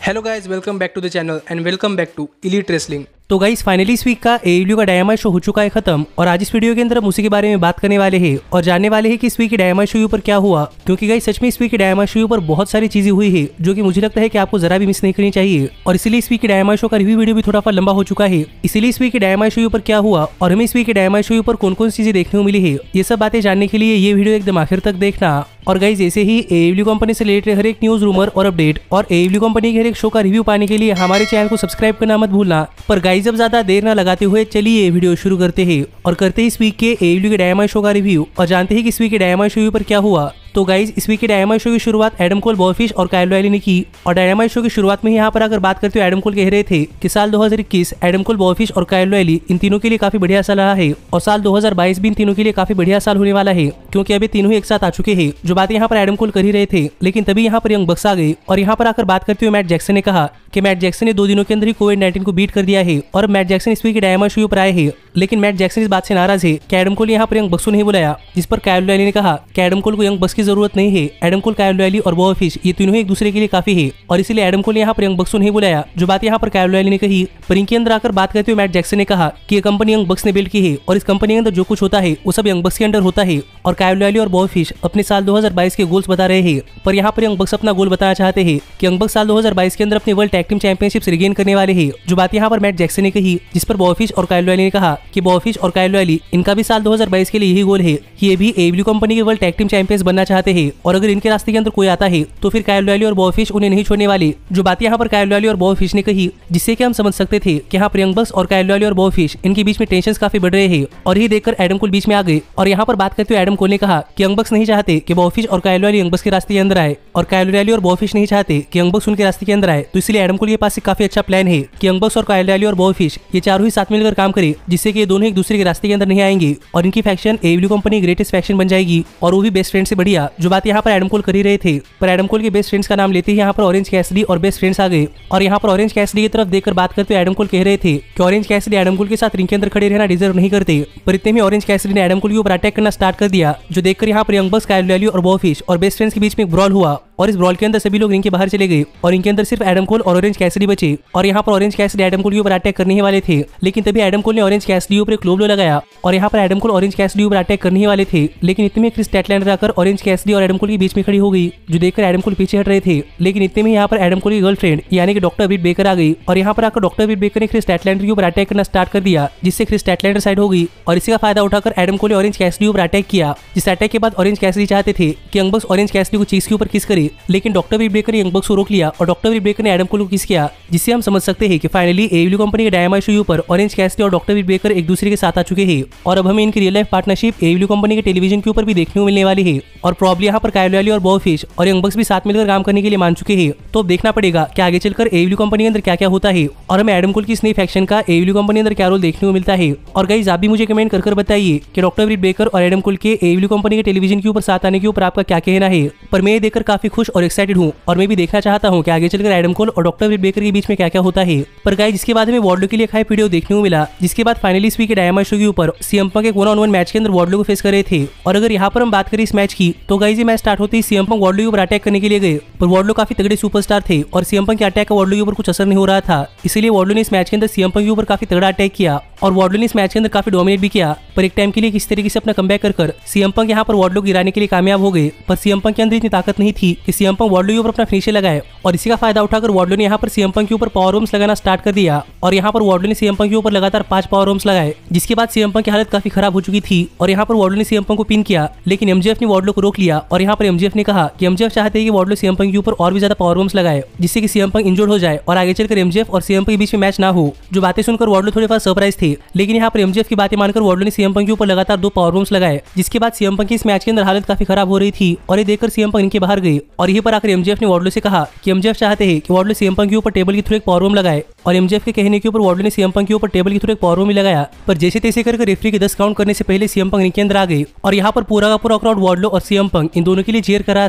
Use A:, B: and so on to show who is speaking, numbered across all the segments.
A: Hello guys, welcome back to the channel and welcome back to elite wrestling.
B: तो guys finally इस week का AEW का dynamite show हो चुका है खत्म और आज इस वीडियो के अंदर हम उसी के बारे में बात करने वाले हैं और जानने वाले हैं कि इस वीक के डायनामाइट शो पर क्या हुआ, क्योंकि गाइस सच में इस वीक के डायनामाइट शो पर बहुत सारी चीजें हुई है जो कि मुझे लगता है कि आपको जरा भी मिस नहीं करनी चाहिए। और इसीलिए इस वीक के डायनामाइट शो का रिव्यू वीडियो भी थोड़ा लंबा हो चुका है। इसीलिए इस वीक के डायनामाइट शो पर क्या हुआ और हमें इस वीक के डायनामाइट शो पर कौन कौन सी चीजें देखने को मिली है, ये सब बातें जानने के लिए ये वीडियो एकदम आखिर तक देखना। और गाइस ऐसे ही AEW कंपनी से रिलेटेड हर एक न्यूज, रूमर और अपडेट और AEW कंपनी के हर एक शो का रिव्यू पाने के लिए हमारे चैनल को सब्सक्राइब करना मत भूलना। पर गाइस अब ज्यादा देर न लगाते हुए चलिए वीडियो शुरू करते हैं और करते हैं इस वीक के AEW के डायनामाइट शो का रिव्यू और जानते हैं कि इस वीक के डायनामाइट शो पर क्या हुआ। तो गाइज इस वीक के डायनामाइट शो की शुरुआत एडम कोल, बॉबी फिश और काइल ओ'रियली ने की। और डायनामाइट शो की शुरुआत में यहाँ पर अगर बात करते हो, एडम कोल कह रहे थे कि साल 2021 एडम कोल, बॉबी फिश और काइल ओ'रियली इन तीनों के लिए काफी बढ़िया साल रहा है और साल 2022 भी इन तीनों के लिए काफी बढ़िया साल होने वाला है, क्योंकि अभी तीनों ही एक साथ आ चुके हैं। जो बातें यहाँ पर एडम कोल कर ही रहे थे, लेकिन तभी यहाँ पर यंग बक्स आ गए और यहाँ पर आकर बात करते हुए मैट जैक्सन ने कहा कि मैट जैक्सन ने 2 दिनों के अंदर ही कोविड-19 को बीट कर दिया है और मैट जैक्सन इस वीक के डायनामाइट शो पर आए हैं। लेकिन मैट जैक्सन इस बात से नाराज है कि एडम कोल यहाँ पर यंग बक्स को नहीं बुलाया, जिस पर काइल ओ'रियली ने कहा कि एडम कोल को यंग बक्स की जरूरत नहीं है। एडम कोल, काइल ओ'रियली और बॉबी फिश ये तीनों ही एक दूसरे के लिए काफी है और इसीलिए एडम कोल ने यहाँ पर यंग बक्स को नहीं बुलाया। जो बात यहाँ पर काइल ओ'रियली ने कही, पर इनके अंदर आकर बात करते हुए मैट जैक्सन ने कहा कि ये कंपनी यंग बक्स ने बिल्ड की है और इस कंपनी के अंदर जो कुछ होता है वो सब यंग बक्स के अंदर होता है। और काइल ओ'रियली और बॉबी फिश अपने साल 2022 के गोल्स बता रहे हैं, पर यहाँ पर यंग बक्स अपना गोल बताना चाहते हैं कि यंग बक्स साल 2022 के अंदर अपनी world tag team championship regain करने वाले हैं। जो बात यहाँ पर मैट जैक्सन ने कही, जिस पर बॉबी फिश और काइल ओ'रियली ने कहा कि बॉबी फिश और काइल ओ'रियली इनका भी साल 2022 के लिए यही गोल है कि ये भी AEW कंपनी के वर्ल्ड टैग टीम चैंपियंस बनना चाहते हैं और अगर इनके रास्ते के अंदर कोई आता है तो फिर काइल ओ'रियली और बॉबी फिश उन्हें नहीं छोड़ने वाले। जो बात यहाँ पर काइल ओ'रियली और बॉबी फिश ने कही, जिससे कि हम समझ सकते थे कि यहाँ पर यंग बक्स और काइल ओ'रियली और बॉबी फिश इनके बीच में टेंशन काफी बढ़ रहे हैं और ये देखकर एडम कोल बीच में आ गए। और यहाँ पर बात करते हुए एडम कोल ने कहा कि यंग बक्स नहीं चाहते कि बॉबी फिश और काइल ओ'रियली यंग बक्स के रास्ते के अंदर आए और काइल ओ'रियली और बॉबी फिश नहीं चाहते कि यंग बक्स उनके रास्ते के अंदर आए। तो इसलिए एडम कोल के पास एक काफी अच्छा प्लान है कि यंग बक्स और काइल ओ'रियली और बॉबी फिश ये चारों ही साथ मिलकर काम करे, जिससे कि ये दोनों एक दूसरे के रास्ते के अंदर नहीं आएंगे और इनकी faction AEW company greatest faction बन जाएगी और वो भी बेस्ट फ्रेंड से बढ़िया। जो बात यहाँ पर एडम कोल कर ही रहे थे, पर एडम कोल के बेस्ट फ्रेंड्स का नाम लेते ही यहाँ पर ऑरेंज कैसिडी और बेस्ट फ्रेंड्स आ गए। और यहाँ पर ऑरेंज कैसिडी की तरफ देखकर बात करते हुए एडम कोल कह रहे थे कि ऑरेंज कैसिडी एडम कोल के साथ रिंग के अंदर खड़े रहना डिजर्व नहीं करते, पर इतने में ऑरेंज कैसिडी ने एडम कोल के ऊपर अटैक करना स्टार्ट कर दिया। जो देखकर यहाँ पर यंग बक्स, काइल ओ'रियली और बॉबी फिश और बेस्ट फ्रेंड्स के बीच में एक ब्रॉल हुआ और इस ब्रॉल के अंदर सभी लोग रिंग के बाहर चले गए और इनके अंदर सिर्फ एडम कोल और ऑरेंज कैसिडी बचे। और यहाँ पर ऑरेंज कैसिडी एडम कोल के ऊपर अटैक करने ही वाले थे, लेकिन तभी एडम कोल ने ऑरेंज कैसिडी ऊपर एक लो ब्लो लगाया और यहाँ पर एडम कोल ऑरेंज कैसिडी ऊपर अटैक करने ही वाले थे, लेकिन इतने में क्रिस स्टैटलैंडर आकर ऑरेंज कैसिडी और एडम कोल के बीच में खड़ी हो गई। जो देखकर एडम कोल पीछे हट रहे थे, लेकिन इतने में यहाँ पर एडम कोल की गर्लफ्रेंड यानी कि डॉक्टर ब्रिट बेकर आ गई और यहाँ पर आकर डॉक्टर ब्रिट बेकर ने क्रिस स्टैटलैंडर के ऊपर अटैक करना स्टार्ट कर दिया, जिससे क्रिस स्टैटलैंडर साइड हो गई और इसी का फायदा उठाकर एडम कोल ने ऑरेंज कैसिडी ऊपर अटैक किया। जिस अटैक के बाद ऑरेंज कैसिडी चाहते थे कि यंग बक्स ऑरेंज कैसिडी को चीज के ऊपर किस करे, लेकिन डॉक्टर ब्रिट बेकर ने यंग बक्स को रोक लिया और डॉक्टर ब्रिट बेकर ने एडम कोल को किस किया, जिससे हम समझ सकते हैं कि फाइनली AEW कंपनी के डायनामाइट शो पर ऑरेंज कैसिडी और डॉक्टर ब्रिट बेकर एक दूसरे के साथ आ चुके हैं और अब हमें इनकी real life partnership AEW company के टेलीविजन के ऊपर भी देखने को मिलने वाली है। और प्रॉब्ली यहाँ पर काइल ओ'रियली और बॉबी फिश और यंग बक्स भी साथ मिलकर काम करने के लिए मान चुके हैं। तो अब देखना पड़ेगा कि आगे चलकर AEW कंपनी के अंदर क्या क्या होता है और हमें एडम कोल की इस नई फैक्शन का AEW कंपनी के अंदर क्या रोल देखने को मिलता है। और गाइस आप भी मुझे कमेंट कर बताइए कि डॉक्टर ब्रिट बेकर और एडम कोल के AEW कंपनी के टेलीविजन के ऊपर साथ आने के ऊपर आपका क्या कहना है। पर मैं ये देखकर काफी खुश और एक्साइटेड हूँ और मैं भी देखना चाहता हूँ कि आगे चलकर एडम कोल और डॉक्टर ब्रिट बेकर के बीच में क्या क्या होता है। पर गाइस इसके बाद हमें वार्डलो के लिए एक हाई वीडियो देखने को मिला, जिसके बाद फाइनली इस वीक के डायनामाइट शो के ऊपर सीएम पंक एक 1-on-1 मैच के अंदर वार्डलो को फेस कर रहे थे। और अगर यहाँ पर हम बात करें इस मैच की, तो गाइस ये मैच स्टार्ट होते ही सीएम पंक वार्डलो के ऊपर अटैक करने के लिए गए, पर वार्डलो काफी तगड़े सुपरस्टार थे और सीएम पंक के अटैक का वार्डलो के ऊपर कुछ असर नहीं हो रहा था, इसलिए वार्डलो ने इस मैच के अंदर सीएम पंक के ऊपर काफी तगड़ा अटैक किया और वार्डलो ने इस मैच के अंदर काफी डोमिनेट भी किया। पर एक टाइम के लिए किस तरीके से अपना कमबैक कर सीएम पंक यहाँ पर वार्डलो गिराने के लिए कामयाब हो गए, पर सीएम पंक के अंदर इतनी ताकत नहीं थी कि सीएम पंक वार्डलो के ऊपर अपना फिनिशर लगाए और इसी का फायदा उठाकर वार्डलो ने यहाँ पर सीएम पंक के ऊपर पावर बम्स लगाना स्टार्ट कर दिया। और यहाँ पर वार्डलो ने सीएम पंक के ऊपर लगातार 5 पावर बम्स लगाए, जिसके बाद सीएम पंक की हालत काफी खराब हो चुकी थी और यहाँ पर वार्डलो ने सीएम पंक को पिन किया, लेकिन MJF ने वार्डलो को रोक लिया और यहाँ पर MJF ने कहा कि MJF चाहते हैं कि वार्डलो सीएम पंक के ऊपर और भी ज्यादा पावर बम्स लगाए, जिससे कि सीएम पंक इंजर्ड हो जाए और आगे चलकर MJF और सीएम पंक के बीच में मैच ना हो। जो बातें सुनकर वार्डलो थोड़े बहुत सरप्राइज थे, लेकिन यहाँ पर MJF की बातें मानकर वार्डलो ने सीएम पंक के ऊपर लगातार 2 पावर बम्स लगाए, जिसके बाद सीएम पंक की इस मैच के अंदर हालत काफी खराब हो रही थी और ये देखकर सीएम पंक इनके बाहर गए। और यहीं पर आकर MJF ने वार्डलो से कहा कि MJF चाहते हैं कि वार्डलो सीएम पंक के ऊपर टेबल के थ्रू एक पावर बम लगाए और MJF के कहने के ऊपर वार्डलो ने सीएम पंक के ऊपर टेबल के थ्रू एक पावर बम लगाया। पर जैसे तैसे करके रेफरी के 10 काउंट करने से पहले सीएम पंक रिंग के अंदर आ गए और यहाँ पर पूरा का पूरा क्राउड वार्डलो और सीएम पंक इन दोनों के लिए चीयर कर रहा था।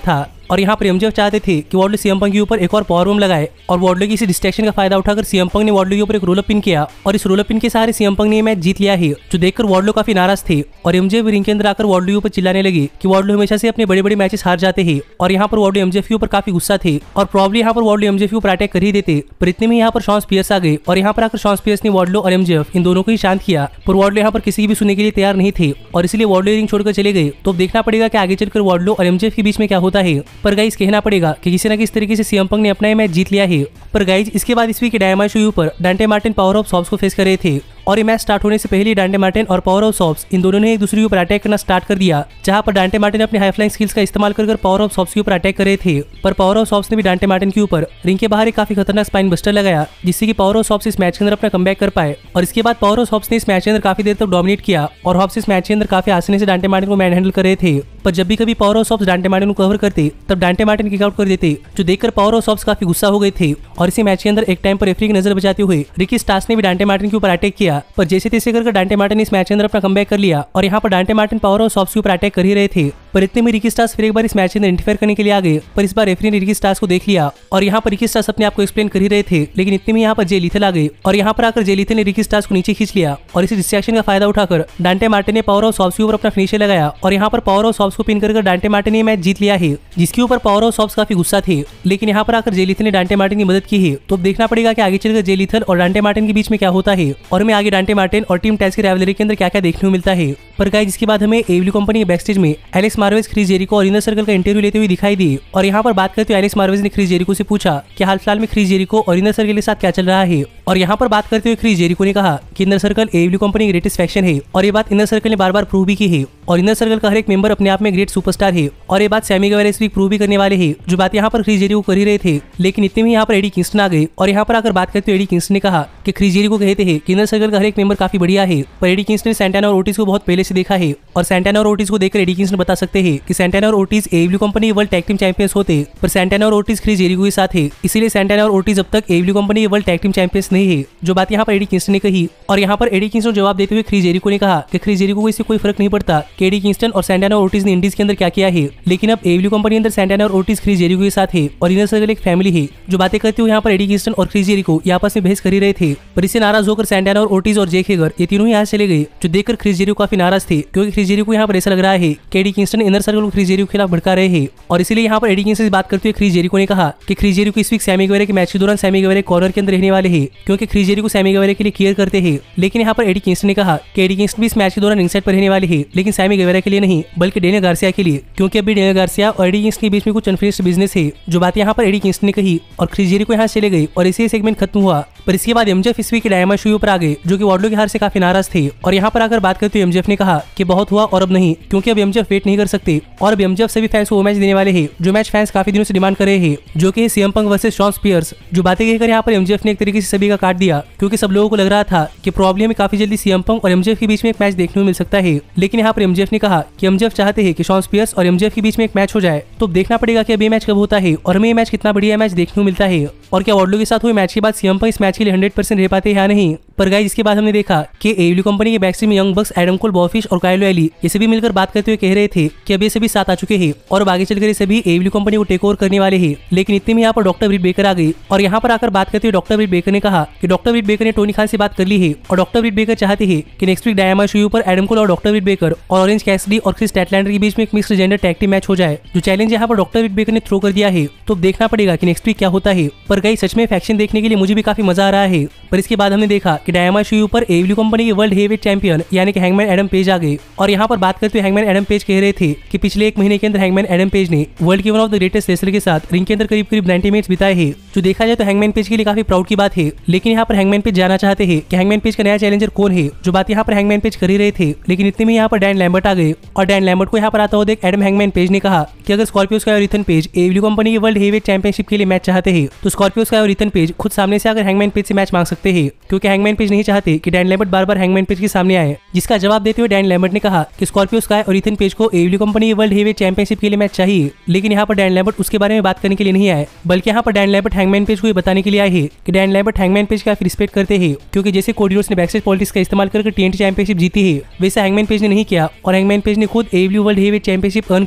B: और यहाँ पर एमजेफ चाहते थे कि वार्डलो सीएम पंक के ऊपर एक और पावर बम लगाए और वार्डलो की इसी डिस्ट्रैक्शन का फायदा उठाकर सीएम पंक ने वार्डलो के ऊपर एक रोल अप पिन किया और इस रोल अप पिन के सहारे सीएम पंक ने मैच जीत लिया है, जो देखकर वार्डलो काफी नाराज थे और एमजेफ रिंग के अंदर आकर वार्डलो के ऊपर चिल्लाने लगे कि वार्डलो हमेशा से अपने बड़े बड़े मैचेस हार जाते हैं और यहाँ पर वार्डलो एमजेफ के ऊपर काफी गुस्सा थे और प्रॉब्ली यहाँ पर वार्डलो एमजेफ के ऊपर अटैक कर ही देते। पर इतने में यहाँ पर शॉन स्पियर्स आ गए और यहाँ पर आकर शॉन स्पियर्स ने वार्डलो और एमजेफ इन दोनों को ही शांत किया, पर वार्डलो यहाँ पर किसी की भी सुनने के लिए तैयार नहीं थे और इसलिए वार्डलो रिंग छोड़कर चले गए। तो देखना पड़ेगा कि आगे चलकर वार्डलो और एमजेफ के बीच में क्या होता है। पर गाइस कहना पड़ेगा कि किसी न किसी तरीके से सीएम पंक ने अपना मैच जीत लिया है। पर गाइस इसके बाद इस वीक के डायमंड शो पर Dante Martin Powerhouse Hobbs को फेस कर रहे थे और ये मैच स्टार्ट होने से पहले ही डांटे मार्टिन और पावर ऑफ सॉप्स इन दोनों ने एक दूसरे के ऊपर अटैक करना स्टार्ट कर दिया, जहां पर डांटे मार्टिन अपने हाई फ्लाइंग स्किल्स का इस्तेमाल कर पावर ऑफ सॉप्स के ऊपर अटैक कर रहे थे। पर पावर ऑफ सॉप्स ने भी डांटे मार्टिन के ऊपर रिंग के बाहर एक काफी खतरनाक स्पाइन बस्टर लगाया, जिससे कि पावर ऑफ सॉप्स इस मैच के अंदर अपना कमबैक कर पाए और इसके बाद पावर ऑफ सॉप्स ने इस मैच के अंदर काफी देर तक डोमिनेट किया और हॉप्स इस मैच के अंदर काफी आसानी से डांटे मार्टिन को मैन हैंडल कर रहे थे। पर जब भी कभी Powerhouse Hobbs Dante Martin को कवर करते तब डांटे मार्टिन किक आउट कर देते, जो देखकर पावर ऑफ सॉप्स काफी गुस्सा हो गए थे और इसी मैच के अंदर एक टाइम पर रेफरी की नजर बचाते हुए रिकी स्टार्स ने भी डांटे मार्टिन के ऊपर अटैक किया। पर जैसे तैसे करके डांटे मार्टिन इस मैच के अंदर अपना कमबैक कर लिया और यहाँ पर Dante Martin Powerhouse shops के ऊपर अटैक कर ही रहे थे। पर इतने में रिकी स्टार्स फिर एक बार इस मैच के अंदर इंटरफेयर करने के लिए आ गए, पर इस बार रेफरी ने रिकी स्टार्स को देख लिया और यहाँ पर रिकी स्टार्स अपने आप को एक्सप्लेन कर ही रहे थे, लेकिन इतने में यहाँ पर जे लीथल आ गए और यहाँ पर आकर जे लीथल ने रिकी स्टार्स को नीचे खींच लिया और इसी डिस्ट्रैक्शन का फायदा उठाकर डांटे मार्टिन ने पावर ऑफ सॉप्स के ऊपर अपना फिनिशर लगाया और यहाँ पर पावर ऑफ सॉप्स को पिन कर डांटे मार्टिन ने मैच जीत लिया है, जिसके ऊपर पावर ऑफ सॉप्स काफी गुस्सा थे। लेकिन यहाँ पर आकर जे लीथल ने डांटे मार्टिन की मदद की है, तो अब देखना पड़ेगा कि आगे चलकर जे लीथल और डांटे मार्टिन के बीच में क्या होता है और हमें आगे डांटे मार्टिन और टीम टैज की राइवलरी के अंदर क्या क्या देखने को मिलता है। पर गाइस इसके बाद हमें एडब्ल्यू कंपनी के बैकस्टेज में एलेक्स मार्वेज, क्रिस जेरिको और इनर सर्कल का इंटरव्यू लेते हुए दिखाई दी और यहाँ पर बात करते हुए एलेक्स मार्वेज ने क्रिस जेरिको से पूछा कि हाल फिलहाल में क्रिस जेरिको और इनर सर्कल के साथ क्या चल रहा है और यहाँ पर बात करते हुए क्रिस जेरिको ने कहा कि इनर सर्कल एडब्ल्यू कंपनी की ग्रेटेस्ट फैक्शन है और ये बात इनर सर्कल ने बार बार प्रूव भी की है और इनर सर्कल का हर एक मेंबर अपने आप में ग्रेट सुपरस्टार है और ये बात सैमी गेवेरा इस वीक प्रूव भी करने वाले हैं, जो बात यहाँ पर क्रिस जेरिको कर ही रहे थे। लेकिन इतने में यहाँ पर एडी किंगस्टन आ गए और यहाँ पर आकर बात करते हुए एडी किंगस्टन ने कहा कि क्रिस जेरिको कहते हैं कि इनर सर्कल का हर एक मेंबर काफी बढ़िया है, पर एडी किंगस्टन ने सैंटाना और ओटिस को बहुत पहले से देखा है और सैंटाना और ओटिस को देखकर एडी किंगस्टन बता सकते हैं कि सैंटाना और Ortiz AEW company world tag team champions होते, पर सैंटाना और ओटिस क्रिस जेरिको के साथ है, इसीलिए सैंटाना और ओटिस अब तक AEW company world tag team champions नहीं है, जो बात यहाँ पर एडी किंगस्टन ने कही। और यहाँ पर एडी किंगस्टन जवाब देते हुए क्रिस जेरिको ने कहा कि क्रिस जेरिको को इससे कोई फर्क नहीं पड़ता कि एडी किंगस्टन और सैंटाना और ओटिस ने इंडीज के अंदर क्या किया है, लेकिन अब एडब्ल्यू कंपनी अंदर सैंटाना और ओटिस क्रिस जेरिको के साथ है और इनर सर्कल एक फैमिली है। जो बातें करते हुए यहाँ पर एडी किंगस्टन और क्रिस जेरिको आपस में बहस कर ही रहे थे, पर इससे नाराज होकर सैंटाना और ओटिस और जेक हेगर ये तीनों ही यहाँ चले गए, जो देखकर क्रिस जेरिको काफी नाराज थे, क्योंकि क्रिस जेरिको यहाँ पर ऐसा लग रहा है कि एडी किंगस्टन इनर सर्कल को क्रिस जेरिको के खिलाफ भड़का रहे हैं और इसीलिए यहाँ पर एडी किंगस्टन से बात करते हुए क्रिस जेरिको ने कहा कि क्रिस जेरिको इस वीक सैमी गेवेरा के मैच के दौरान सैमी गेवेरा कॉर्नर के अंदर रहने वाले हैं, क्योंकि क्रिस जेरिको सैमी गेवेरा के लिए केयर करते हैं। लेकिन यहाँ पर एडी किंगस्टन ने कहा कि एडी किंगस्टन भी इस मैच के दौरान रिंगसाइड पर रहने वाले हैं, लेकिन सैमी गेवेरा के लिए नहीं बल्कि डेनियल गार्सिया के लिए, क्योंकि अभी डेनियल गार्सिया और एडी किंगस्टन के बीच में कुछ अनफिनिश्ड बिजनेस है। जो बात यहाँ पर एडी किंगस्टन ने कही और क्रिस जेरिको यहाँ चले गई और इसी सेगमेंट खत्म हुआ। पर इसके बाद एमजेफ इस वीक के डायमंड शो पर आ गए, जो कि वार्डलो की हार से काफी नाराज थे और यहाँ पर आकर बात करते हुए एमजेफ ने कहा कि बहुत हुआ और अब नहीं, क्योंकि अब एमजेफ वेट नहीं कर सकते और अब एमजेफ सभी फैंस को वो मैच देने वाले हैं जो मैच फैंस काफी दिनों से डिमांड कर रहे हैं, जो कि CM Punk versus Shawn Spears. जो बातें कहकर यहाँ पर एमजेफ ने एक तरीके से सभी का काट दिया, क्योंकि सब लोगों को लग रहा था कि प्रॉब्लम में काफी जल्दी सीएम पंक और एमजेफ के बीच में एक मैच देखने को मिल सकता है। लेकिन यहाँ पर एमजेफ ने कहा कि एमजेफ चाहते हैं कि शॉन स्पियर्स और एमजेफ के बीच में एक मैच हो जाए, तो देखना पड़ेगा कि अब ये मैच कब होता है और हमें ये मैच कितना बढ़िया मैच देखने को मिलता है और क्या वार्डलो के साथ हुए मैच के बाद सीएम पंक इस मैच के लिए 100% रह पाते हैं या नहीं। पर गाइस इसके बाद हमने देखा कि एडब्ल्यू कंपनी के बैकस्टेज में Young Bucks, Adam Cole, Bobby Fish और काइलो एली ये सभी मिलकर बात करते हुए कह रहे थे कि अब ये सभी साथ आ चुके हैं और अब आगे चलकर ये सभी एडब्ल्यू कंपनी को टेक ओवर करने वाले हैं। लेकिन इतने में यहाँ पर डॉक्टर ब्रिट बेकर आ गई और यहाँ पर आकर बात करते हुए डॉक्टर ब्रिट बेकर ने कहा कि डॉक्टर ब्रिट बेकर ने टोनी खान से बात कर ली है और डॉक्टर ब्रिट बेकर चाहते हैं कि नेक्स्ट वीक डायमंड शो पर एडम कोल और डॉक्टर ब्रिट बेकर और ऑरेंज कैसिडी और क्रिस स्टैटलैंडर के बीच में एक mixed gender tag team match हो जाए, जो चैलेंज यहाँ पर डॉक्टर ब्रिट बेकर ने थ्रो कर दिया है। तो देखना पड़ेगा कि नेक्स्ट वीक क्या होता है। पर गाइस सच में फैक्शन देखने के लिए मुझे भी काफी मजा आ रहा है। पर इसके बाद हमने देखा कि डायमंड शो पर एडब्ल्यू कंपनी के वर्ल्ड हेवीवेट चैंपियन यानी कि हैंगमैन एडम पेज आ गए और यहाँ पर बात करते हुए हैंगमैन एडम पेज कह रहे थे कि पिछले एक महीने के अंदर हैंगमैन एडम पेज ने वर्ल्ड के one of the greatest wrestler के साथ रिंग के अंदर करीब 90 मिनट्स बिताए हैं, जो देखा जाए तो हैंगमैन पेज के लिए काफी प्राउड की बात है। लेकिन यहाँ पर हैंगमैन पेज जाना चाहते हैं कि हैंगमैन पेज का नया चैलेंजर कौन है, जो बात यहाँ पर हैंगमैन पेज कर ही रहे थे। लेकिन इतने में यहाँ पर डैन लैम्बर्ट आ गए और डैन लैम्बर्ट को यहाँ पर आता हुआ देख एडम हैंगमैन पेज ने कहा कि अगर स्कॉर्पियो स्काई और इथन पेज एडब्ल्यू कंपनी के वर्ल्ड हेवीवेट चैंपियनशिप के लिए मैच चाहते हैं तो स्कॉर्पियो स्काई और इथन पेज खुद सामने से आकर हैंगमैन पेज से मैच मांग सकते हैं, क्योंकि हैंगमैन पेज नहीं चाहते कि डैन लैम्बर्ट बार बार हैंगमैन पेज के सामने आए। जिसका जवाब देते हुए डैन लैम्बर्ट ने कहा कि स्कॉर्पियो स्काई और इथन पेज को एडब्ल्यू कंपनी के वर्ल्ड हेवीवेट चैंपियनशिप के लिए मैच चाहिए। लेकिन यहाँ पर डैन लैम्बर्ट उसके बारे में बात करने के लिए नहीं आए, बल्कि यहाँ पर डैन लैम्बर्ट हैंगमैन पेज को ये बताने के लिए आए हैं कि डैन लैम्बर्ट हैंगमैन पेज काफी रिस्पेक्ट करते हैं, क्योंकि जैसे कोडी रोड्स ने बैकस्टेज पॉलिटिक्स का इस्तेमाल करके TNT चैंपियनशिप जीती है, वैसे हैंगमैन पेज ने नहीं किया और हैंगमैन पेज ने खुद AEW world heavyweight championship earn की है।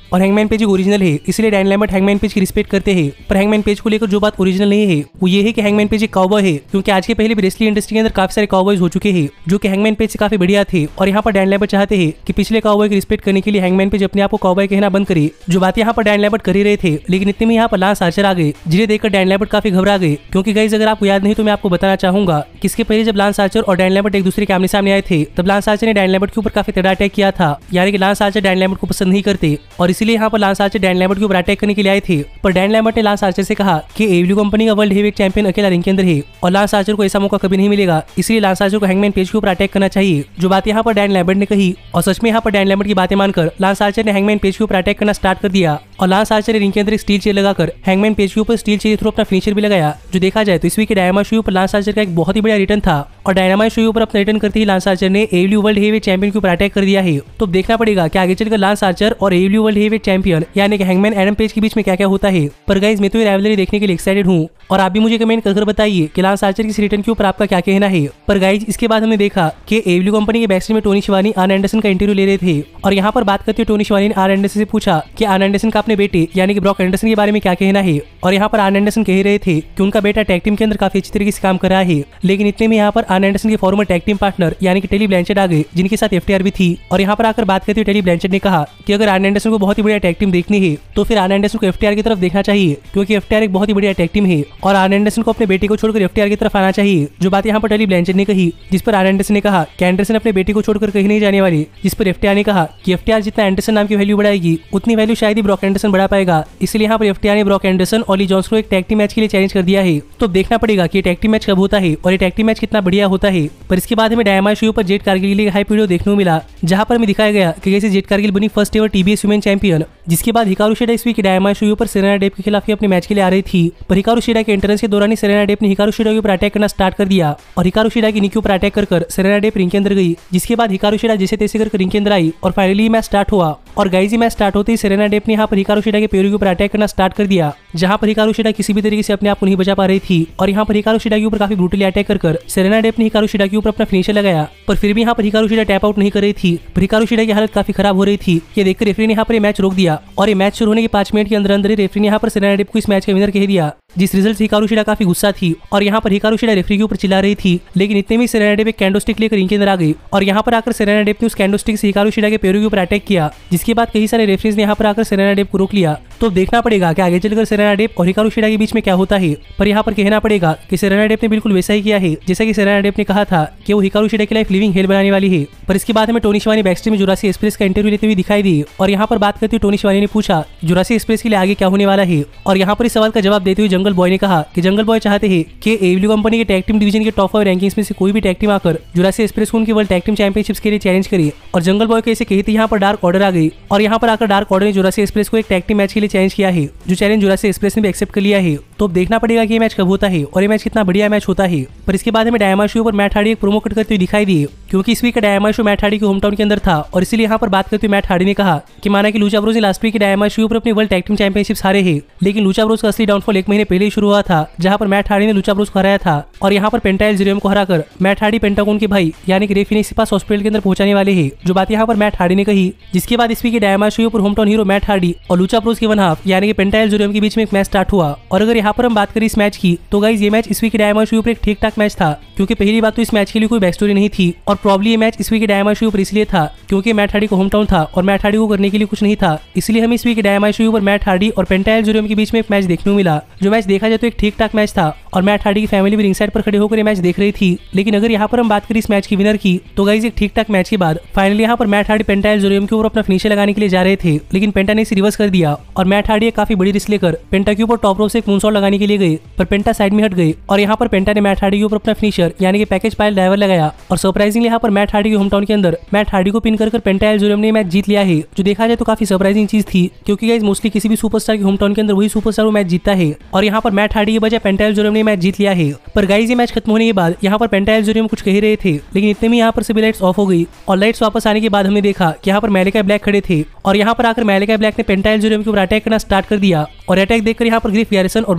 B: और हैंगमैन पेज ओरिजिनल है, इसलिए डैन लैम्बर्ट हैंगमैन पेज की रिस्पेक्ट करते हैं। पर हैंगमैन पेज को लेकर जो बात ओरिजिनल नहीं है वो ये है कि हैंगमैन पेज एक काउबॉय है, क्योंकि आज के पहले भी रेसलिंग इंडस्ट्री के अंदर काफी सारे काउबॉयज हो चुके हैं जो कि हैंगमैन पेज से काफी बढ़िया थे। और यहाँ पर डैन लैम्बर्ट चाहते हैं कि पिछले काउबॉय की रिस्पेक्ट करने के लिए हैंगमैन पेज अपने आप को काउबॉय कहना बंद करे, जो बात यहाँ पर डैन लैम्बर्ट कर ही रहे थे। लेकिन इतने में यहाँ पर लांस आर्चर आ गए, जिन्हें देखकर डैन लैम्बर्ट काफी घबरा गए। क्योंकि गाइस अगर आपको याद नहीं तो मैं आपको बताना चाहूंगा कि इसके पहले जब लांस आर्चर और डैन लैम्बर्ट एक दूसरे के आमने सामने आए थे तब लांस आर्चर ने डैन लैम्बर्ट के ऊपर काफी तगड़ा अटैक किया था। यानी कि लांस आर्चर डैन लैम्बर्ट को पसंद नहीं करते और इसीलिए यहाँ पर लांस आर्चर डैन लैम्बर्ट के ऊपर अटैक करने के लिए आए थे। पर डैन लैम्बर्ट ने लांस आर्चर से कहा कि एडब्ल्यू कंपनी का वर्ल्ड हेवीवेट चैंपियन अकेला रिंग के अंदर है और लांस आर्चर को ऐसा मौका कभी नहीं मिलेगा, इसलिए लांस आर्चर को हैंगमैन पेज के ऊपर अटैक करना चाहिए, जो बात यहाँ पर डैन लैम्बर्ट ने कही। और सच में यहाँ पर डैन लैम्बर्ट की बातें मानकर लांस आर्चर ने हैंगमैन पेज के ऊपर अटैक करना स्टार्ट कर दिया। और लांस आर्चर ने रिंग के अंदर एक स्टील चेयर लगाकर हैंगमैन पेज के ऊपर स्टील चेयर थ्रू अपना फिनिशर भी लगाया। जो देखा जाए तो इस वीक के डायनामाइट शो पर लांस आर्चर का एक बहुत ही बड़ा रिटर्न था और डायनामाइट शो पर अपना रिटर्न करते ही लांस आर्चर ने एडब्ल्यू वर्ल्ड हेवीवेट चैंपियन के ऊपर अटैक कर दिया है। तो देखना पड़ेगा कि आगे चलकर लांस आर्चर और एडब्ल्यू वर्ल्ड हेवीवेट चैंपियन यानी कि हैंगमैन एडम पेज के बीच में क्या क्या होता है। पर गाइस मैं तो ये राइवलरी देखने के लिए एक्साइटेड हूँ और आप भी मुझे कमेंट कर बताइए कि लांस आर्चर की इस रिटर्न के ऊपर आपका क्या कहना है। पर गाइस इसके बाद हमने देखा कि एडब्ल्यू कंपनी के बैकस्टेज में टोनी शिवानी आर्न एंडरसन का इंटरव्यू ले रहे थे और यहाँ पर बात करते हुए टोनी शिवानी ने आर्न एंडरसन से पूछा कि आर्न एंडरसन का अपने बेटे यानी कि ब्रॉक एंडरसन के बारे में क्या कहना है। और यहाँ पर आर्न एंडरसन कह रहे थे कि उनका बेटा टैग टीम के अंदर काफी अच्छी तरीके से काम कर रहा है। लेकिन इतने में यहाँ पर आर्न एंडरसन के फॉर्मर टैग टीम पार्टनर यानी कि टेली ब्लैंचेट आ गए, जिनके साथ एफटीआर भी थी। और यहाँ पर आकर बात करते हुए टेली ब्लैंचेट ने कहा कि अगर आर्न एंडरसन को बहुत ही बढ़िया टैग टीम देखनी है तो फिर आर्न एंडरसन को एफटीआर की तरफ देखना चाहिए, क्योंकि एफटीआर एक बहुत ही बढ़िया टैग टीम है और आर्न एंडरसन को अपने बेटे को छोड़कर एफटीआर की तरफ आना चाहिए। जो बात यहाँ पर टेली ब्लैंचेट ने कही, जिस पर आर्न एंडरसन ने कहा कि एंडरसन अपने बेटे को छोड़कर कहीं नहीं जाने वाली, जिस पर एफटीआर ने कहा कि एफटीआर जितना एंडरसन नाम की वैल्यू बढ़ाएगी उतनी वैल्यू शायद ही ब्रॉक एंडरसन बढ़ा पाएगा। इसलिए यहाँ पर एफटीआर ने ब्रॉक एंडरसन और ली जॉन्स को एक टैग टीम मैच के लिए चैलेंज कर दिया है। तो देखना पड़ेगा कि ये टैग टीम मैच कब होता है और ये टैग टीम मैच कितना बढ़िया होता है। पर इसके बाद हमें डायनामाइट शो पर जेड कारगिल के लिए हाइप वीडियो देखने को मिला, जहां पर हमें दिखाया गया कि कैसे जेड कारगिल बनी first ever TBS women champion. जिसके बाद हिकारू शिडा इस वीक डायनामाइट शो पर सेरेना डेप के खिलाफ ही अपने मैच के लिए आ रही थी। पर हिकारू शिडा के एंट्रेंस के दौरान ही सेरेना डेप ने हिकारू शिडा के ऊपर अटैक करना स्टार्ट कर दिया और हिकारू शिडा की नी के ऊपर अटैक कर सेरेना डेप रिंग के अंदर गई। जिसके बाद हिकारू शिडा जैसे तैसे करके रिंग के अंदर आई और फाइनली मैच स्टार्ट हुआ। और गाइस मैच स्टार्ट होते ही सेरेना डेप ने यहाँ पर हिकारू शिडा के पैरों के ऊपर अटैक करना स्टार्ट कर दिया, जहां पर हिकारू शिडा किसी भी तरीके से अपने आप को नहीं बचा पा रही थी। और यहाँ पर हिकारू शिडा के ऊपर काफी ब्रूटली अटैक कर सेरेना डेप ने हिकारू शिडा के ऊपर अपना फिनिशर लगाया। पर फिर भी यहाँ पर हिकारू शिडा टैप आउट नहीं कर रही थी। पर हिकारू शिडा की हालत काफी खराब हो रही थी। ये देखकर रेफरी ने यहाँ पर मैच रोक दिया और ये मैच शुरू होने के 5 मिनट के अंदर अंदर ही रेफरी ने यहाँ पर सेरेना डेप को इस मैच का विनर कह दिया, जिस रिजल्ट से हिकारू शिडा काफी गुस्सा थी और यहाँ पर हिकारू शिडा रेफरी के ऊपर चिल्ला रही थी। लेकिन इतने में सेरेना डेप एक कैंडोस्टिक लेकर रिंग के अंदर आ गई और यहाँ पर आकर सेरेना डेप ने उस कैंडोस्टिक से हिकारू शिडा के पैरों के ऊपर अटैक किया। जिसके बाद कई सारे रेफरीज ने यहाँ पर आकर सेरेना डेप को रोक लिया। तो देखना पड़ेगा कि आगे चलकर सेरेना डेप और हिकारू शिडा के बीच में क्या होता है। पर यहाँ पर कहना पड़ेगा कि सेरेना डेप ने बिल्कुल वैसा ही किया है जैसा कि सेरेना डेप ने कहा था कि वो हिकारू शिडा की लाइफ लिविंग हेल बनाने वाली है। पर इसके बाद हमें टोनी शिवानी बैकस्टेज में जुरासिक एक्सप्रेस का इंटरव्यू लेते हुए दिखाई दी और यहाँ पर बात करते हुए टोनी शिवानी ने पूछा जुरासिक एक्सप्रेस के लिए आगे क्या होने वाला है। और यहाँ पर इस सवाल का जवाब देते हुए जंगल बॉय ने कहा कि जंगल बॉय चाहते हैं कि एडब्ल्यू कंपनी के टैग टीम डिवीजन के टॉप 5 रैंकिंग्स में से कोई भी टैग टीम आकर जुरासिक एक्सप्रेस को उनकी वर्ल्ड टैग टीम चैंपियनशिप्स के लिए चैलेंज करे। और जंगल बॉय के ऐसे कहते यहाँ पर डार्क ऑर्डर आ गई और यहाँ पर आकर डार्क ऑर्डर ने जुरासिक एक्सप्रेस को एक टैग टीम मैच के लिए चैलेंज किया है, जो चैलेंज जुरासिक एक्सप्रेस ने भी एक्सेप्ट कर लिया है। तो अब देखना पड़ेगा कि ये मैच कब होता है और ये मैच कितना बढ़िया मैच होता है। पर इसके बाद हमें डायनामाइट शो पर मैट हार्डी एक प्रोमो कट करते हुए दिखाई दी, क्योंकि इस वीक का डायनामाइट शो मैट हार्डी के होम टाउन के अंदर था और इसीलिए यहाँ पर बात करते हुए मैट हार्डी ने कहा कि माना कि लूचा ब्रोस ने लास्ट वीक के डायनामाइट शो पर अपनी वर्ल्ड टैग टीम चैंपियनशिप हारे हैं, लेकिन लूचा ब्रोस का असली डाउनफॉल 1 महीने पहले ही शुरू हुआ था, जहाँ पर मैट हार्डी ने लूचा ब्रोस को हराया था। और यहाँ पर पेंटा एल जेरियम को हराकर मैट हार्डी पेंटागोन के भाई यानी कि रे फिनिक्स के पास हॉस्पिटल के अंदर पहुंचाने वाले हैं, जो बात यहाँ पर मैट हार्डी ने कही। जिसके बाद इस वीक के डायनामाइट शो पर home town hero Matt Hardy और लूचा ब्रोस के वन हाफ यानी कि पेंटा एल जेरियम के बीच में एक मैच स्टार्ट हुआ। और अगर यहाँ पर हम बात करें इस मैच की तो गाइस ये मैच इस वीक के डायनामाइट शो पर एक ठीक ठाक मैच था, क्योंकि पहली बात तो इस मैच के लिए कोई बैक स्टोरी नहीं थी और प्रॉब्ली ये मैच इस वीक के डायनामाइट शो पर इसलिए था क्योंकि मैट हार्डी को होम टाउन था और मैट हार्डी को करने के लिए कुछ नहीं था। इसलिए हमें इस वीक के डायनामाइट शो पर मैट हार्डी और पेंटा एल जेरियम के बीच में एक मैच देखने को मिला, जो मैच देखा जाए तो एक ठीक ठाक मैच था और मैट हार्डी की फैमिली भी रिंग साइड पर खड़े होकर ये मैच देख रही थी। लेकिन अगर यहाँ पर हम बात करें इस मैच की विनर की तो गाइस एक ठीक ठाक मैच के बाद फाइनली यहाँ पर Matt Hardy Penta El Zero M के ऊपर अपना फिनिशर लगाने के लिए जा रहे थे, लेकिन पेंटा ने इसे रिवर्स कर दिया और मैट हार्डी काफी बड़ी रिस्क लेकर पेंटा के ऊपर टॉप रोप से एक मूनसॉल्ट लगाने के लिए गए। पर पेंटा साइड में हट गए और यहाँ पर पेंटा ने मैट हार्डी के ऊपर अपना फिनिशर यानी कि पैकेज पाइल ड्राइवर लगाया और सरप्राइजिंगली यहाँ पर मैट हार्डी के होम टाउन के अंदर मैट हार्डी को पिन कर पेंटा एल जेरियम ने मैच जीत लिया है, जो देखा जाए तो काफी सरप्राइजिंग चीज थी, क्योंकि गाइस मोस्टली किसी भी सुपरस्टार के होम टाउन के अंदर वही सुपरस्टार वो मैच जीतता है और यहाँ पर मैट हार्डी के बजाय पेंटा एल जेरियम ने मैच जीत लिया है। पर गाइस ये मैच खत्म होने के बाद यहाँ पर पेंटा एल जेरियम कुछ कह रहे थे, लेकिन इतने में यहाँ पर सभी लाइट्स ऑफ हो गई और लाइट्स वापस आने के बाद हमने देखा कि यहाँ पर मैलिका ब्लैक खड़े थे और यहाँ पर आकर मैलिका ब्लैक ने पेंटा एल जेरियम के ऊपर अटैक करना स्टार्ट कर दिया और अटैक देखकर यहाँ पर ग्रिफ गैरिसन और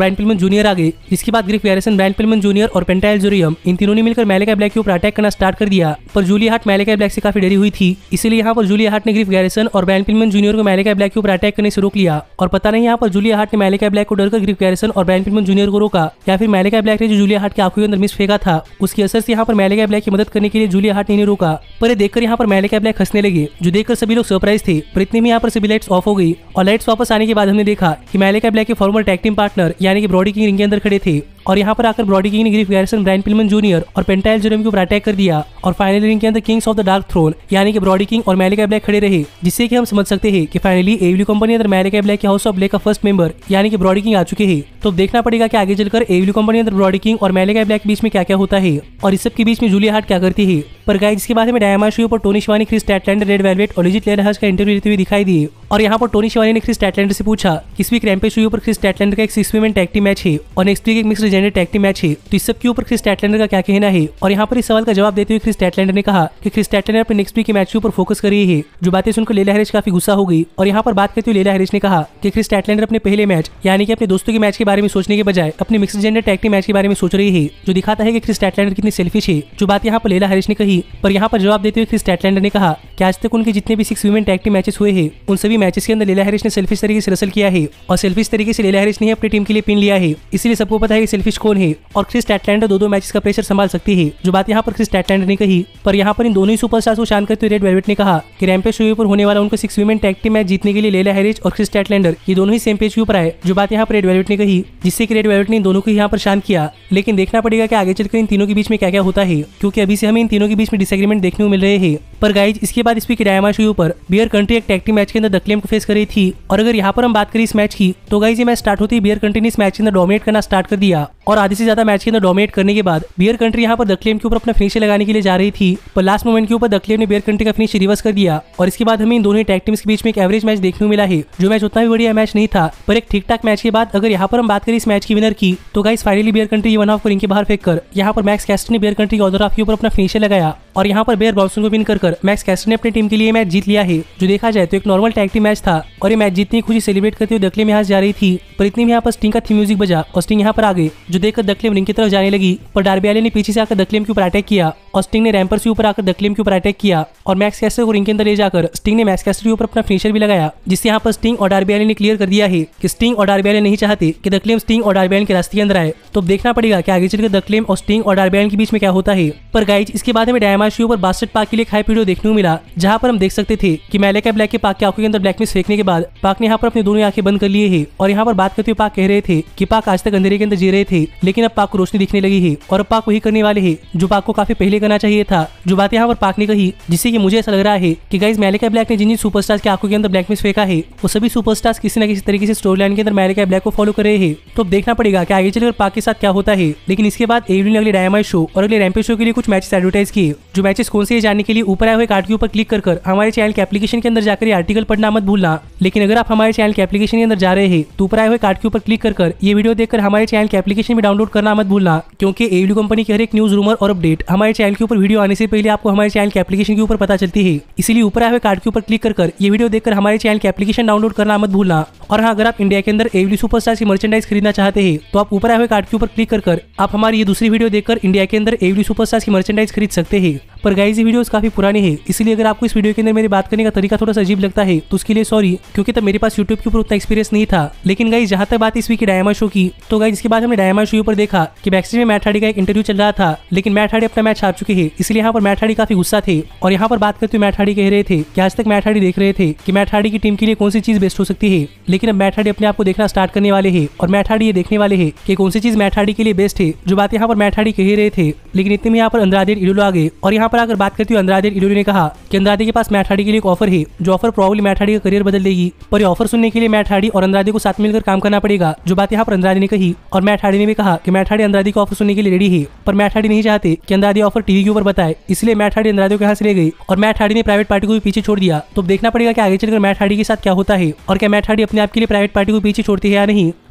B: ब्रायन पिलमैन जूनियर आ गए, जिसके बाद Griff Garrison, Brian Pillman junior और पेंटाइल जोरियम इन तीनों ने मिलकर मैलेकाई ब्लैक के ऊपर अटैक करना स्टार्ट कर दिया। पर जूलिया हार्ट मैलेकाई ब्लैक से काफी डरी हुई थी, इसलिए यहाँ पर जूलिया हार्ट ने ग्रिफ गैरिसन और ब्रायन पिलमैन जूनियर को मैलेकाई ब्लैक के ऊपर अटैक करने से रोक लिया। और पता नहीं यहाँ पर जूलिया हार्ट ने मैलेकाई ब्लैक को डरकर ग्रिफ गैरिसन और ब्रायन पिलमैन जूनियर को रोका, या फिर मैलेकाई ब्लैक ने जो जूलिया हार्ट की आंखों के अंदर मिस फेंका था उसकी असर से यहाँ पर मैलेकाई ब्लैक की मदद करने के लिए जूलिया हार्ट ने इन्हें रोका। पर देखकर यहाँ पर मैलेकाई ब्लैक हंसने लगे, जो देखकर सभी लोग सरप्राइज थे। पर इतने में यहाँ पर सभी लाइट्स ऑफ हो गई और लाइट्स वापस आने के बाद हमने देखा कि मैलेकाई ब्लैक के फॉर्मर टैग टीम पार्टनर यानी कि ब्रॉडी किंग रिंग के अंदर खड़े थे। और यहाँ पर आकर ब्रॉडी किंग ने Griff Garrison, Brian Pillman junior और पेंटाइल जोरियम के ऊपर अटैक कर दिया। और फाइनली रिंग के अंदर Kings of the Dark Throne यानी कि ब्रॉडी किंग और मैलेकाई ब्लैक खड़े रहे, जिससे कि हम समझ सकते हैं कि फाइनली एडब्ल्यू कंपनी अंदर मैलेकाई ब्लैक के हाउस ऑफ ब्लैक का फर्स्ट मेंबर यानी कि ब्रॉडी किंग आ चुके हैं। तो देखना पड़ेगा कि आगे चलकर एडब्ल्यू कंपनी अंदर ब्रॉडी किंग और मैलेकाई ब्लैक के बीच में क्या क्या होता है और इस सब के बीच में जूलिया हार्ट क्या करती है। पर गाइस इसके बाद में डायमंड शो पर Tony Schiavone, Kris Statlander, Red Velvet और लिजिट लेनहर्स्ट का इंटरव्यू लेते हुए दिखाई दिए। और यहाँ पर टोनी शिवानी ने क्रिस स्टैटलैंडर से पूछा कि इस वीक रैम्पेज शो पर क्रिस स्टैटलैंडर का एक 6 वुमेन टैग टीम मैच है और नेक्स्ट वीक एक mixed gender tag team match है, तो इस सब के ऊपर क्रिस स्टैटलैंडर का क्या कहना है। और यहाँ पर इस सवाल का जवाब देते हुए क्रिस स्टैटलैंडर ने कहा कि क्रिस स्टैटलैंडर अपने नेक्स्ट वीक के मैच के ऊपर फोकस कर रही है, जो बातें सुनकर लेला हैरिस काफी गुस्सा हो गई। और यहाँ पर बात करते हुए लेला हैरिस ने कहा कि क्रिस स्टैटलैंडर अपने पहले मैच यानी कि अपने दोस्तों के मैच के बारे में सोचने के बजाय अपने mixed gender tag team match के बारे में सोच रही है, जो दिखाता है कि क्रिस स्टैटलैंडर कितनी सेल्फिश है, जो बात यहाँ पर लेला हैरिस ने कही। पर यहाँ पर जवाब देते हुए क्रिस स्टैटलैंडर ने कहा कि आज तक उनके जितने भी 6 वुमेन टैग टीम मैचेस हुए हैं उन सभी मैचेस के अंदर लेला हैरिस ने सेल्फिश तरीके से रसल किया है और सेल्फिश तरीके से लेला हैरिस ने अपनी टीम के लिए पिन लिया है, इसलिए सबको पता है कि सेल्फिश कौन है। और क्रिस स्टैटलैंडर दो मैचेस का प्रेशर संभाल सकती है, जो बात यहाँ पर क्रिस स्टैटलैंडर ने कही। पर यहाँ पर इन दोनों ही सुपरस्टार्स को शान करते हुए रेड वेलवेट ने कहा कि रैम्पेज शो पर होने वाला उनका 6 वुमेन टैग टीम मैच जीतने के लिए लेला हैरिस और क्रिस स्टैटलैंडर ये दोनों ही सेम पेज के ऊपर आए, जो बात यहाँ पर रेड वेलवेट ने कही, जिससे कि रेड वेलवेट ने इन दोनों को यहाँ पर शान किया। लेकिन देखना पड़ेगा कि आगे चलकर इन तीनों के बीच में क्या क्या होता है, क्योंकि अभी से हमें इन तीनों के बीच में डिसएग्रीमेंट देखने को मिल रहे हैं। पर गाइज इसके बाद इस वीक डायमंड शो पर बियर कंट्री एक टैग टीम मैच के अंदर द क्लेम को फेस कर रही थी। और अगर यहाँ पर हम बात करें इस मैच की, तो गाइज ये मैच स्टार्ट होती है बियर कंट्री ने इस मैच के अंदर डोमिनेट करना स्टार्ट कर दिया और आधे से ज्यादा मैच के अंदर डोमिनेट करने के बाद बियर कंट्री यहाँ पर द क्लेम के ऊपर अपना फिनिश लगाने के लिए जा रही थी। पर लास्ट मोमेंट के ऊपर द क्लेम ने बियर कंट्री का फिनिश रिवर्स कर दिया और इसके बाद हमें इन दोनों टैग टीम्स के बीच में एक एवरेज मैच देखने को मिला है, जो मैच उतना भी बढ़िया मैच नहीं था, पर एक ठीक ठाक मैच के बाद अगर यहाँ पर हम बात करें इस मैच की विनर की, तो guys finally Bear Country 1 half को रिंग के बाहर फेंक कर यहाँ पर मैक्स कैस्टर ने बियर कंट्री के अदर हाफ के ऊपर अपना फिनिशर लगाया और यहाँ पर बेयर ब्रॉन्सन को विन कर मैक्स कैस्टर ने अपनी टीम के लिए मैच जीत लिया है। जो देखा जाए तो एक नॉर्मल टैग टीम मैच था और ये मैच जीतने की खुशी सेलिब्रेट करते हुए द क्लेम यहाँ जा रही थी। पर इतने में यहाँ पर स्टिंग का थीम म्यूजिक बजा और स्टिंग यहाँ पर आ गए, जो देखकर द क्लेम रिंग की तरफ जाने लगी। पर डार्बी एलिन ने पीछे से आकर द क्लेम के ऊपर अटैक किया और स्टिंग ने रैम्पर्स के ऊपर आकर द क्लेम के ऊपर अटैक किया और मैक्स कैस्टर को रिंग के अंदर ले जाकर स्टिंग ने मैक्स कैस्टर के ऊपर अपना फिनिशर भी लगाया, जिससे यहाँ पर स्टिंग और डार्बी एलिन ने क्लियर कर दिया है कि स्टिंग और डार्बी एलिन नहीं चाहते कि द क्लेम स्टिंग और डार्बी एलिन के रास्ते के अंदर आए। तो देखना पड़ेगा कि आगे चलकर द क्लेम और स्टिंग और डार्बी एलिन के बीच में क्या होता है। पर गाइज इसके बाद हमें डायमंड शो पर बास्टेड पाक के लिए एक हाइप वीडियो देखने को मिला, जहाँ पर हम देख सकते थे कि मैलेकाई ब्लैक के पाक की आंखों के अंदर ब्लैक मिस्ट फेंकने के बाद पाक ने यहाँ पर अपनी दोनों आंखें बंद कर लिए है। और यहाँ पर बात करते हुए पाक कह रहे थे कि पाक आज तक अंधेरे के अंदर जी रहे थे, लेकिन अब पाक को रोशनी दिखने लगी है और अब पाक वही करने वाले हैं जो पाक को काफी पहले करना चाहिए था, जो बात यहाँ पर पाक ने कही, जिससे कि मुझे ऐसा लग रहा है कि गाइज मैलेकाई ब्लैक ने जिन जिन सुपरस्टार्स की आंखों के अंदर ब्लैक मिस्ट फेंका है वो सभी सुपरस्टार्स किसी न किसी तरीके से स्टोरी लाइन के अंदर मैलेकाई ब्लैक को फॉलो कर रहे हैं। तो अब देखना पड़ेगा कि आगे चलकर पाक के साथ क्या होता है। लेकिन इसके बाद एडब्ल्यू ने अगले डायमंड शो और अगले रैम्पेज शो के लिए कुछ मैचेस एडवर्टाइज किए, जो मैचेस कौन से ये जानने के लिए ऊपर आए हुए कार्ड के ऊपर क्लिक कर हमारे चैनल के एप्लीकेशन के अंदर जाकर ये आर्टिकल पढ़ना मत भूलना। लेकिन अगर आप हमारे चैनल के एप्लीकेशन के अंदर जा रहे हैं तो ऊपर आए हुए कार्ड के ऊपर क्लिक कर ये वीडियो देखकर हमारे चैनल के एप्लीकेशन भी डाउनलोड करना मत भूलना, क्योंकि एडब्ल्यू कंपनी की हर एक न्यूज, रूमर और अपडेट हमारे चैनल के ऊपर वीडियो आने से पहले आपको हमारे चैनल के एप्लीकेशन के ऊपर पता चलती है। इसीलिए ऊपर आए हुए कार्ड के ऊपर क्लिक कर ये वीडियो देखकर हमारे चैनल के एप्लीकेशन डाउनलोड करना मत भूलना। और हाँ, अगर आप इंडिया के अंदर एडब्ल्यू सुपरस्टार्स की मर्चेंडाइज खरीदना चाहते हैं तो आप ऊपर आए हुए कार्ड के ऊपर क्लिक कर आप हमारी ये दूसरी वीडियो देखकर इंडिया के अंदर एडब्ल्यू सुपरस्टार्स की मर्चेंडाइज खरीद सकते हैं। पर गाइस ये वीडियोस काफी पुरानी है, इसलिए अगर आपको इस वीडियो के अंदर मेरी बात करने का तरीका थोड़ा सा अजीब लगता है तो उसके लिए सॉरी, क्योंकि तब मेरे पास यूट्यूब के ऊपर उतना एक्सपीरियंस नहीं था। लेकिन गाइस जहां तक बात इस वीक की डायमंड शो की, तो गाइस इसके बाद हमने डायमंड शो पर देखा कि बैकस्टेज में मैट हार्डी का एक इंटरव्यू चल रहा था, लेकिन मैट हार्डी अपना मैच हार चुके हैं, इसलिए यहाँ पर मैट हार्डी काफी गुस्सा थे। और यहाँ पर बात करते हुए मैट हार्डी कह रहे थे कि आज तक मैट हार्डी देख रहे थे कि मैट हार्डी की टीम के लिए कौन सी चीज बेस्ट हो सकती है, लेकिन अब मैट हार्डी अपने आप को देखना स्टार्ट करने वाले हैं और मैट हार्डी ये देखने वाले हैं कि कौन सी चीज मैट हार्डी के लिए बेस्ट है, जो बात यहाँ पर मैट हार्डी कह रहे थे। लेकिन इतने में यहाँ पर अंद्रादे इडोलो आ गए और यहाँ पर अगर बात करते हुए अंद्रादे इडोलो ने कहा कि अंद्रादे के पास मैट हार्डी के लिए एक ऑफर है, जो ऑफर प्रॉब्ली मैट हार्डी का करियर बदल देगी। पर ये ऑफर सुनने के लिए मैट हार्डी और अंद्रादे को साथ मिलकर काम करना पड़ेगा, जो बात यहाँ पर अंद्रादे ने कही। और मैट हार्डी ने भी कहा कि मैट हार्डी अंद्रादे का ऑफर सुनने के लिए रेडी है, पर मैट हार्डी नहीं चाहते कि अंद्रादे ऑफर टीवी के ऊपर बताए, इसलिए मैट हार्डी अंद्रादे को यहाँ से ले गई और मैट हार्डी ने प्राइवेट पार्टी को भी पीछे छोड़ दिया। तो देखना पड़ेगा कि आगे चलकर मैट हार्डी के साथ क्या होता है और क्या मैट हार्डी अपने आप के लिए प्राइवेट पार्टी को पीछे छोड़ती है या नहीं।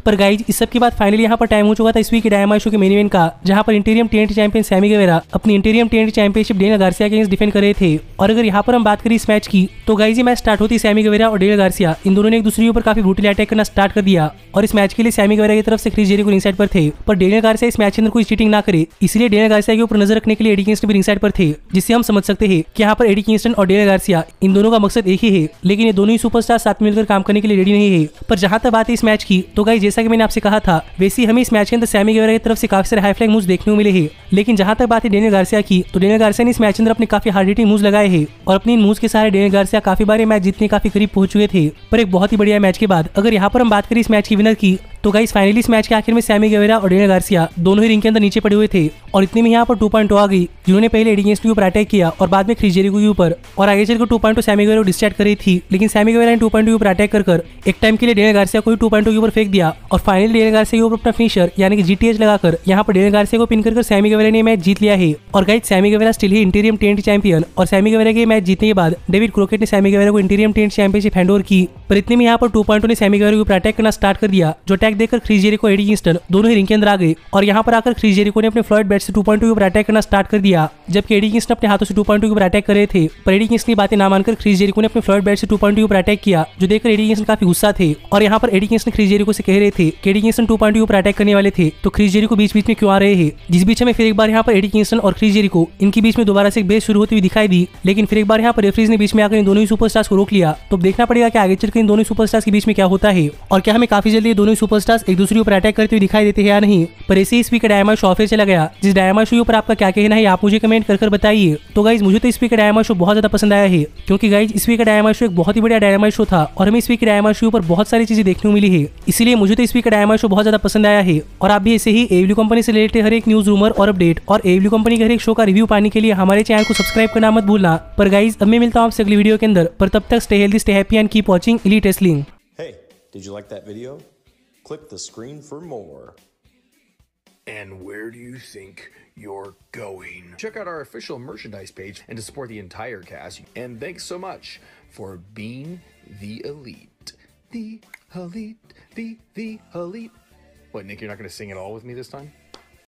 B: पर गाइज इस सब के बाद फाइनली यहाँ पर टाइम हो चुका था इस वीक के डायनामाइट शो के मेन इवेंट का, जहाँ पर interim TNT champion Sammy Guevara अपनी interim TNT championship Daniel Garcia के अगेंस्ट डिफेंड कर रहे थे। और अगर यहाँ पर हम बात करें इस मैच की तो गाइज ये मैच स्टार्ट होती सैमी गेवेरा और डेनियल गार्सिया इन दोनों ने एक दूसरे के ऊपर काफी ब्रूटली अटैक करना स्टार्ट कर दिया। और इस मैच के लिए सैमी गेवेरा की तरफ से क्रिस जेरिको रिंगसाइड पर थे, पर डेनियल गार्सिया इस मैच के अंदर कोई चीटिंग ना करे, इसलिए डेनियल गार्सिया के ऊपर नजर रखने के लिए एडी किंगस्टन भी रिंगसाइड पर थे, जिससे हम समझ सकते हैं कि यहाँ पर एडी किंगस्टन और डेनियल गार्सिया इन दोनों का मकसद एक ही है, लेकिन ये दोनों ही सुपरस्टार साथ मिलकर काम करने के लिए रेडी नहीं है। पर जहां तक बात है इस मैच की तो गाइस जैसा कि मैंने आपसे कहा था वैसे ही हमें इस मैच के अंदर सैमी गेवेरा की तरफ से काफी सारे हाई फ्लाइंग मूव्स देखने को मिले हैं। लेकिन जहां तक बात है डेनियल गार्सिया की तो डेनियल गार्सिया ने इस मैच के अंदर अपने काफी हार्ड हिटिंग मूव्स लगाए हैं और अपनी इन मूव्स के सहारे डेनियल गार्सिया काफी बार मैच जीतने काफी करीब पहुंच चुके थे। पर एक बहुत ही बढ़िया मैच के बाद अगर यहाँ पर हम बात करें इस मैच की विनर की तो गाइस फाइनली इस मैच के आखिर में सैमी गेवेरा और डेनियल गार्सिया दोनों ही रिंग के अंदर नीचे पड़े हुए थे और इतने में यहाँ पर 2.0 आ गई, जिन्होंने पहले एडी किंगस्टन के ऊपर अटैक किया और बाद में क्रिस जेरिको के ऊपर, और आगे चलकर 2.0 सैमी गेवेरा को डिस्ट्रैक्ट कर रही थी। लेकिन सैमी गेवेरा ने 2.0 के ऊपर अटैक कर एक टाइम के लिए डेनियल गार्सिया को 2.0 के ऊपर फेंक दिया और फाइनली डेनियल गार्सिया के ऊपर अपना फिनिशर यानी कि GTH लगाकर यहाँ पर डेनियल गार्सिया को पिन कर सैमी गेवेरा ने मैच जीत लिया है। और गाइस सैमी गेवेरा स्टिल ही इंटीरियम TNT चैंपियन और सैमी गेवेरा के मैच जीतने के बाद डेविड क्रोकेट ने सैमी गेवेरा को इंटीरियम TNT चैंपियनशिप हैंडओवर की। पर इतने में यहाँ पर 2.0 ने सैमी गेवेरा के ऊपर अटैक करना स्टार्ट कर दिया, जो अटैक देखकर क्रिस जेरिको एडी किंगस्टन दोनों ही रिंग के अंदर आ गए और यहाँ पर आकर क्रिस जेरिको ने अपने फ्लॉयड बैट से 2.0 के ऊपर अटैक करना स्टार्ट कर दिया, जबकि एडी किंगस्टन अपने हाथों से 2.0 के ऊपर अटैक कर रहे थे। पर एडी किंगस्टन की बातें ना मानकर क्रिस जेरिको ने अपने फ्लॉयड बैट से 2.0 के ऊपर अटैक किया, जो देखकर एडी किंगस्टन काफी गुस्सा थे और यहाँ पर एडी किंगस्टन क्रिस जेरिको से कह रहे थे कि एडी किंगस्टन 2.0 के ऊपर अटैक करने वाले थे तो क्रिस जेरिको बीच बीच में क्यों आ रहे हैं। जिस बीच में फिर एक बार यहाँ पर एडी किंगस्टन और क्रिस जेरिको इनके बीच में दोबारा से एक बेस शुरू होती हुई दिखाई दी, लेकिन फिर एक बार यहाँ पर रेफरीज ने बीच में आकर इन दोनों ही सुपरस्टार्स को रोक लिया। तो देखना पड़ेगा कि आगे चलकर इन दोनों सुपरस्टार्स के बीच में क्या होता है और क्या हमें काफी जल्दी ये दोनों सुपरस्टार्स एक दूसरे ऊपर अटैक करते हुए दिखाई देते हैं या नहीं। पर ऐसे इस वीक का डायनामाइट शो ऑफिस चला गया, जिस डायनामाइट शो पर आपका क्या कहना है आप मुझे कमेंट कर बताइए। तो गाइज मुझे तो इस वीक का डायनामाइट शो बहुत ज्यादा पसंद आया है, क्योंकि गाइज इस वीक का डायनामाइट शो एक बहुत ही बढ़िया डायनामाइट शो था और हमें इस वीक के डायनामाइट शो पर बहुत सारी चीजें देखने को मिली है, इसलिए मुझे तो इस वीक का डायनामाइट शो बहुत ज्यादा पसंद आया है। और आप भी ऐसे ही AEW कंपनी से रिलेटेड हर एक न्यूज रूमर और अपडेट और AEW कंपनी के हर एक शो का रिव्यू पाने के लिए हमारे चैनल को सब्सक्राइब करना मत भूलना। पर गाइज अब मैं मिलता हूँ आपसे अगली वीडियो के अंदर, पर तब तक stay healthy, stay happy and keep watching Elite Wrestling.
C: Hey, did you like that video? Click the screen for more.
D: And where do you think you're going? Check out our official merchandise page and to support the entire cast. And thanks so much for being the elite. The elite. The elite. What, Nick, you're not going to sing it all with me this time?